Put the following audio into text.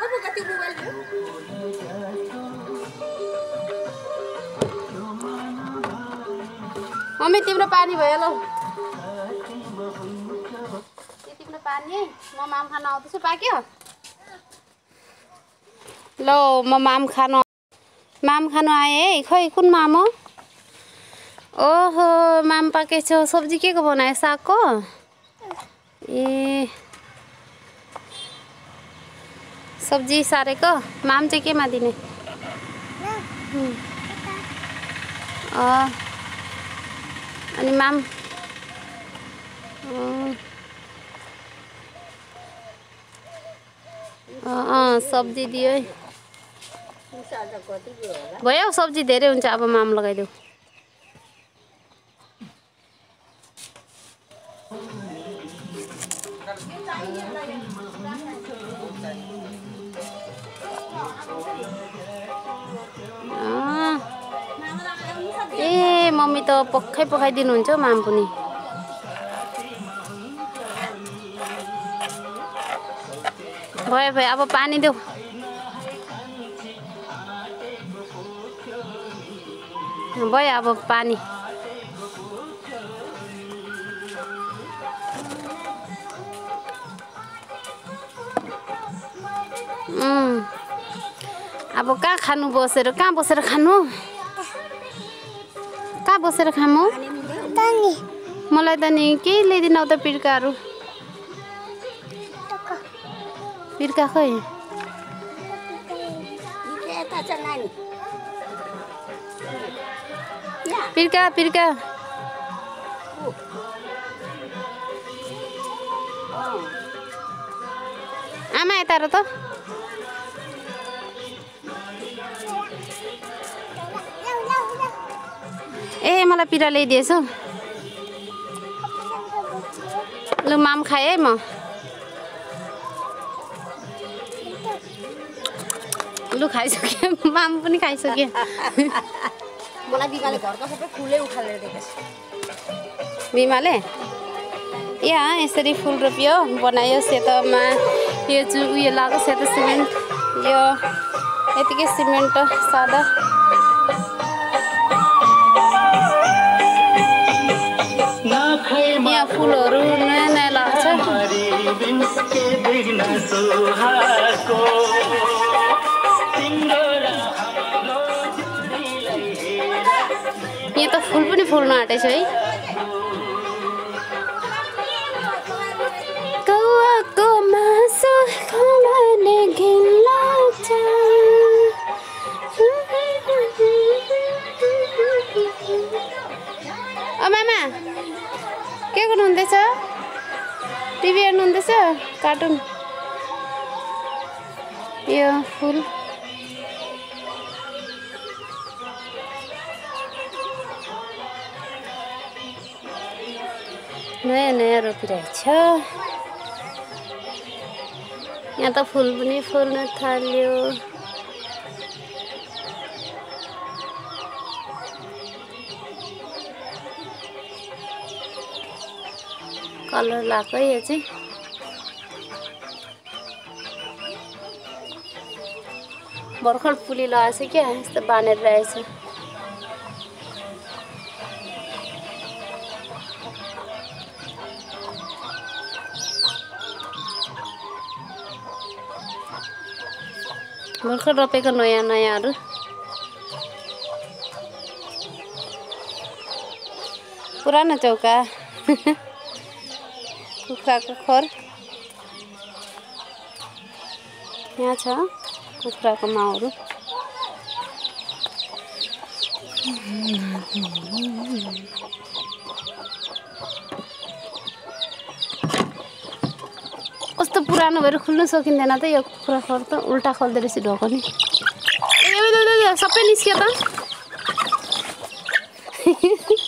mummy तिम्रो पानी भयो ल तिम्रो पानी म माम खान आउँदैछु पाक्यो ल म माम खानु आएँ है खै कुन माम हो ओहो माम पाकेछ सब्जी के को बनायो सागको ए सब्जी सारेको माम चाहिँ केमा दिने अनि माम सब्जी दियो है भयो सब्जी धेरै हुन्छ अब माम लगाइदेऊ ए मम्मी त पकाइदिनुहुन्छ माम पनि भयो अब पानी देऊ भयो अब पानी अब कहाँ खानु बसेर कहाँ बसेर खानु कहाँ बसेर खानु मलाई त नि केही ल्याइदिनु त पिर्काहरू पिर्का खै पिर्का आमा यता र त ए मलाई पिरा ल्याइदिएछ लु माम खाए है म लु खाइसक्यो माम पनि खाइसक्यो मलाई बिमाले घरको सबै फुलै उखालेर दिएछ बिमाले यहाँ यसरी फुल रोप्यो बनायो सेतोमा यो चाहिँ उयो लाग्यो सेतो सिमेन्ट यो यतिकै सिमेन्ट सादा यहाँ फुलहरू नयाँ नयाँ लाग्छ यहाँ त फुल पनि फुल्न आँटेछ है कौवाको मासु खाने घिन लाग्छ मामा के गर्नुहुँदैछ टिभी हेर्नुहुँदैछ कार्टुन यो फुल नयाँ नयाँ रोपिरहेको छ यहाँ त फुल पनि फुल्न थाल्यो कलर लाग्यो यो चाहिँ भर्खर फुली लगाएछ क्या यस्तो बानेर रहेछ भर्खर रोपेको नयाँ नयाँहरू पुरानो चौका कुखुराको खोर यहाँ छ कुखुराको माउहरू कस्तो पुरानो भएर खुल्नु सकिँदैन त यो कुखुरा खोर त उल्टा खोल्दो रहेछ ढोको नि सबै निस्क्यो त